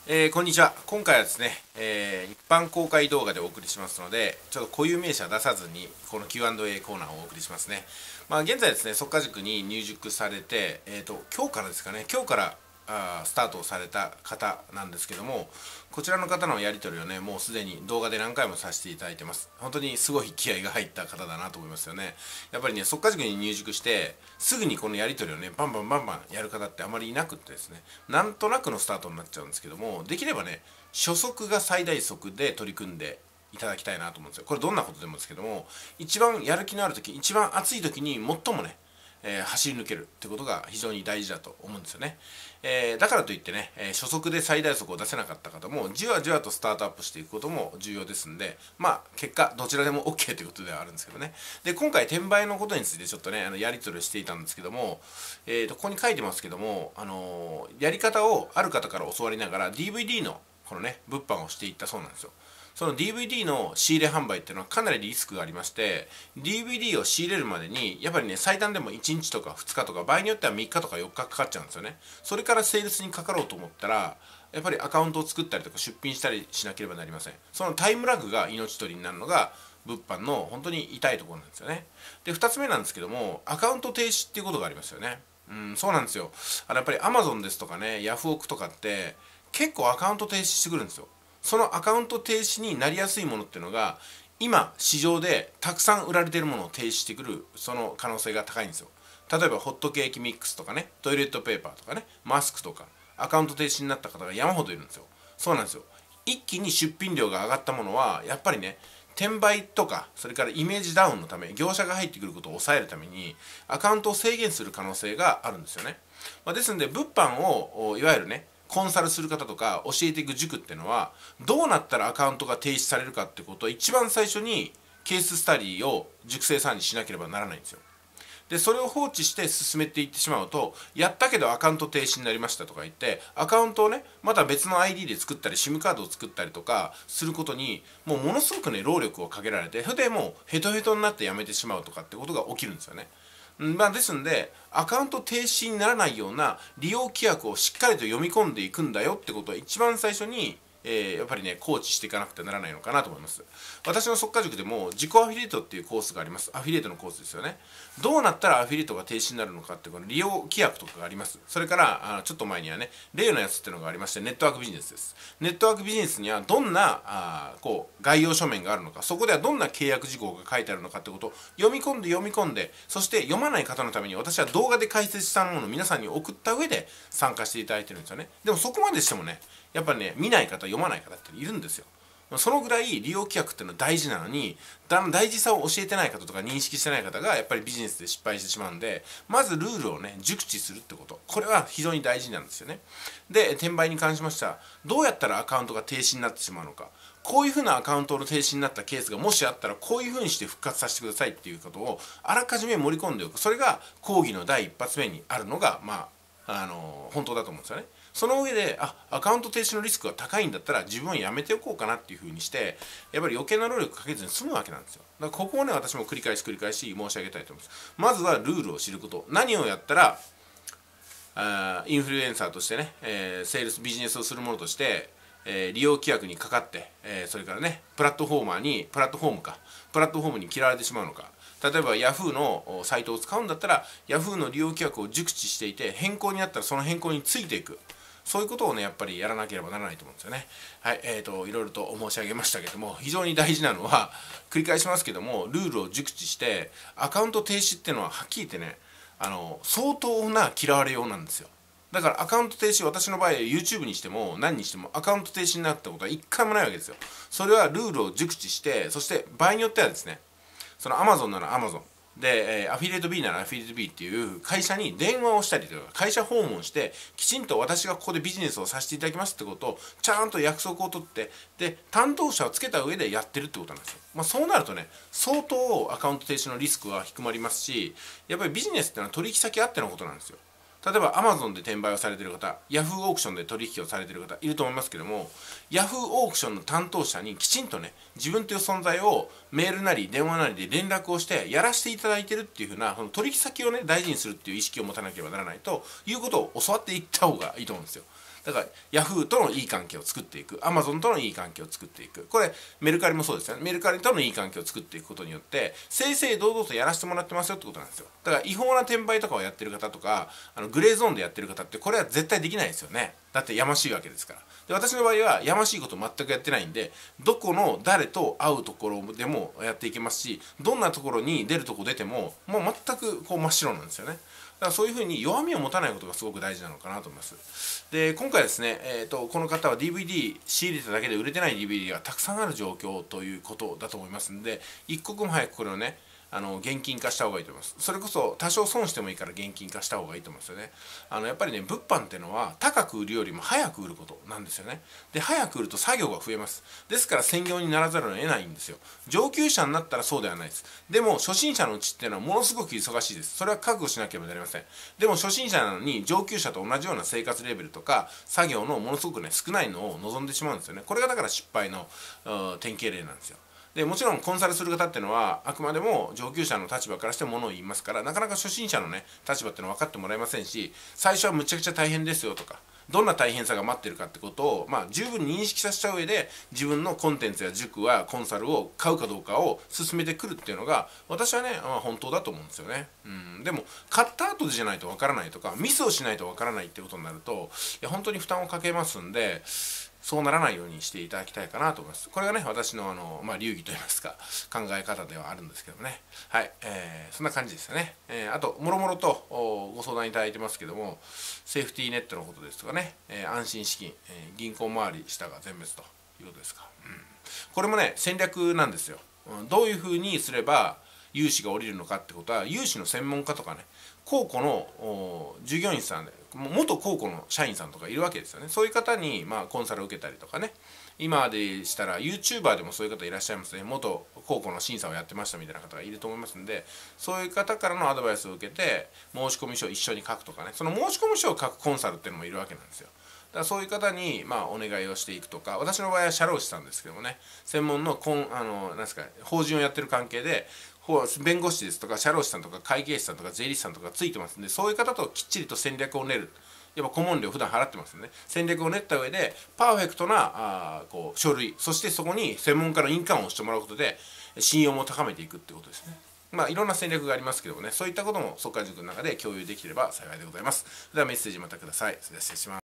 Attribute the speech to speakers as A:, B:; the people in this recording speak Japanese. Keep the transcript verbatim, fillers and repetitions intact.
A: えー、こんにちは。今回はですね、えー、一般公開動画でお送りしますので、ちょっと固有名詞は出さずに、この キューアンドエー コーナーをお送りしますね。まあ、現在ですね、速稼塾に入塾されて、えーと、今日からですかね、今日からあースタートをされた方なんですけども、こちらの方のやり取りをね、もうすでに動画で何回もさせていただいてます。本当にすごい気合が入った方だなと思いますよね。やっぱりね、速稼塾に入塾して、すぐにこのやり取りをね、バンバンバンバンやる方ってあまりいなくってですね、なんとなくのスタートになっちゃうんですけども、できればね、初速が最大速で取り組んでいただきたいなと思うんですよ。これどんなことでもですけども、一番やる気のある時、一番熱い時に最もね、えー、走り抜けるってことが非常に大事だと思うんですよね。えー、だからといってね、えー、初速で最大速を出せなかった方もじわじわとスタートアップしていくことも重要ですんで、まあ結果どちらでも OK ということではあるんですけどね。で、今回転売のことについてちょっとね、あのやり取りをしていたんですけども、えーとここに書いてますけども、あのーやり方をある方から教わりながら ディーブイディー のこのね物販をしていったそうなんですよ。その ディーブイディー の仕入れ販売っていうのはかなりリスクがありまして、 ディーブイディー を仕入れるまでにやっぱりね、最短でもいちにちとかふつかとか、場合によってはみっかとかよっかかかっちゃうんですよね。それからセールスにかかろうと思ったら、やっぱりアカウントを作ったりとか出品したりしなければなりません。そのタイムラグが命取りになるのが物販の本当に痛いところなんですよね。で、ふたつめなんですけども、アカウント停止っていうことがありますよね。うん、そうなんですよ。あのやっぱり アマゾン ですとかね、ヤフオクとかって結構アカウント停止してくるんですよ。そのアカウント停止になりやすいものっていうのが、今市場でたくさん売られているものを停止してくるその可能性が高いんですよ。例えばホットケーキミックスとかね、トイレットペーパーとかね、マスクとか、アカウント停止になった方が山ほどいるんですよ。そうなんですよ。一気に出品量が上がったものはやっぱりね、転売とか、それからイメージダウンのため、業者が入ってくることを抑えるためにアカウントを制限する可能性があるんですよね。まあ、ですので物販をいわゆるね、コンサルする方とか教えていく塾っていうのは、どうなったらアカウントが停止されるかってことを一番最初にケーススタディを塾生さんにしなければならないんですよ。で、それを放置して進めていってしまうと、やったけどアカウント停止になりましたとか言って、アカウントをね、また別の アイディー で作ったり SIM カードを作ったりとかすることに、もうものすごくね、労力をかけられて、それでもうヘトヘトになってやめてしまうとかってことが起きるんですよね。まあ、ですんで、アカウント停止にならないような利用規約をしっかりと読み込んでいくんだよってことは一番最初に、えー、やっぱりね、コーチしていかなくてはならないのかなと思います。私の速稼塾でも自己アフィリエイトっていうコースがあります。アフィリエイトのコースですよね。どうなったらアフィリエイトが停止になるのかっていうこの利用規約とかがあります。それからあちょっと前にはね、例のやつっていうのがありまして、ネットワークビジネスです。ネットワークビジネスにはどんなあこう概要書面があるのか、そこではどんな契約事項が書いてあるのかってことを読み込んで読み込んで、そして読まない方のために私は動画で解説したものを皆さんに送った上で参加していただいてるんですよね。でもそこまでしてもね、やっぱりね、見ない方、読まない方っているんですよ。そのぐらい利用規約っていうのは大事なのに、大事さを教えてない方とか認識してない方がやっぱりビジネスで失敗してしまうんで、まずルールをね、熟知するってこと、これは非常に大事なんですよね。で、転売に関しましては、どうやったらアカウントが停止になってしまうのか、こういうふうなアカウントの停止になったケースがもしあったら、こういうふうにして復活させてくださいっていうことをあらかじめ盛り込んでおく。それが講義の第一発目にあるのが、まあ、あの本当だと思うんですよね。その上で、あ、アカウント停止のリスクが高いんだったら自分はやめておこうかなっていうふうにして、やっぱり余計な労力かけずに済むわけなんですよ。だからここをね、私も繰り返し繰り返し申し上げたいと思います。まずはルールを知ること。何をやったらあインフルエンサーとしてね、えー、セールスビジネスをするものとして、えー、利用規約にかかって、えー、それからね、プラットフォーマーにプラットフォームかプラットフォームに嫌われてしまうのか。例えば Yahoo のサイトを使うんだったら Yahoo の利用規約を熟知していて、変更になったらその変更についていく。そういうことをね、やっぱりやらなければならないと思うんですよね。はい、えーと、いろいろと申し上げましたけども、非常に大事なのは、繰り返しますけども、ルールを熟知して、アカウント停止っていうのははっきり言ってね、あの、相当な嫌われようなんですよ。だからアカウント停止、私の場合 YouTube にしても何にしてもアカウント停止になったことは一回もないわけですよ。それはルールを熟知して、そして場合によってはですね、その Amazon なら Amazonで、えー、アフィリエイト B ならアフィリエイト B っていう会社に電話をしたりとか、会社訪問して、きちんと私がここでビジネスをさせていただきますってことをちゃんと約束を取って、で担当者をつけた上でやってるってことなんですよ。まあ、そうなるとね、相当アカウント停止のリスクは低まりますし、やっぱりビジネスってのは取引先あってのことなんですよ。例えば Amazon で転売をされている方、Yahoo オークションで取引をされている方いると思いますけども、Yahoo オークションの担当者にきちんとね、自分という存在をメールなり電話なりで連絡をしてやらせていただいているっていうふうな、その取引先をね、大事にするっていう意識を持たなければならないということを教わっていった方がいいと思うんですよ。 だからヤフーとのいい関係を作っていく、アマゾンとのいい関係を作っていく、これメルカリもそうですよね。メルカリとのいい関係を作っていくことによって正々堂々とやらせてもらってますよってことなんですよ。だから違法な転売とかをやってる方とか、あのグレーゾーンでやってる方ってこれは絶対できないですよね。だってやましいわけですから。で、私の場合はやましいこと全くやってないんで、どこの誰と会うところでもやっていけますし、どんなところに出るとこ出てももう全くこう真っ白なんですよね。だからそういうふうに弱みを持たないことがすごく大事なのかなと思います。で、今回ですね、えーと、この方は ディーブイディー 仕入れただけで売れてない ディーブイディー がたくさんある状況ということだと思いますので、一刻も早くこれをね、あの現金化した方がいいと思います。それこそ多少損してもいいから現金化した方がいいと思うんですよね。あのやっぱりね、物販っていうのは高く売るよりも早く売ることなんですよね。で、早く売ると作業が増えます。ですから専業にならざるを得ないんですよ。上級者になったらそうではないです。でも初心者のうちっていうのはものすごく忙しいです。それは覚悟しなければなりません。でも初心者なのに上級者と同じような生活レベルとか作業のものすごくね少ないのを望んでしまうんですよね。これがだから失敗の典型例なんですよ。でもちろんコンサルする方っていうのはあくまでも上級者の立場からしてものを言いますから、なかなか初心者のね立場っていうのは分かってもらえませんし、最初はむちゃくちゃ大変ですよとか、どんな大変さが待ってるかってことを、まあ、十分に認識させた上で自分のコンテンツや塾はコンサルを買うかどうかを進めてくるっていうのが私はね、まあ、本当だと思うんですよね。うん、でも買った後じゃないと分からないとかミスをしないと分からないってことになると、いや本当に負担をかけますんで、そうならないようにしていただきたいかなと思います。これがね、私のあの、まあ、流儀といいますか、考え方ではあるんですけどもね。はい、えー、そんな感じですよね。えー、あと、もろもろとご相談いただいてますけども、セーフティーネットのことですとかね、えー、安心資金、えー、銀行回り下が全滅ということですか。うん、これもね、戦略なんですよ。うん、どういうふうにすれば融資が下りるのかってことは、融資の専門家とかね、公庫の従業員さんで、元公庫の社員さんとかいるわけですよね。そういう方に、まあ、コンサルを受けたりとかね、今でしたら YouTuber でもそういう方いらっしゃいますね。元公庫の審査をやってましたみたいな方がいると思いますんで、そういう方からのアドバイスを受けて申し込み書を一緒に書くとかね、その申し込み書を書くコンサルっていうのもいるわけなんですよ。だからそういう方に、まあ、お願いをしていくとか、私の場合は社労士さんですけどもね、専門のコンあのなんですか法人をやってる関係で弁護士ですとか社労士さんとか会計士さんとか税理士さんとかついてますんで、そういう方ときっちりと戦略を練る。やっぱ顧問料普段払ってますんで、ね、戦略を練った上でパーフェクトなあこう書類、そしてそこに専門家の印鑑を押してもらうことで信用も高めていくってことですね。まあいろんな戦略がありますけどもね、そういったことも速稼塾の中で共有できれば幸いでございます。ではメッセージまたください。それでは失礼します。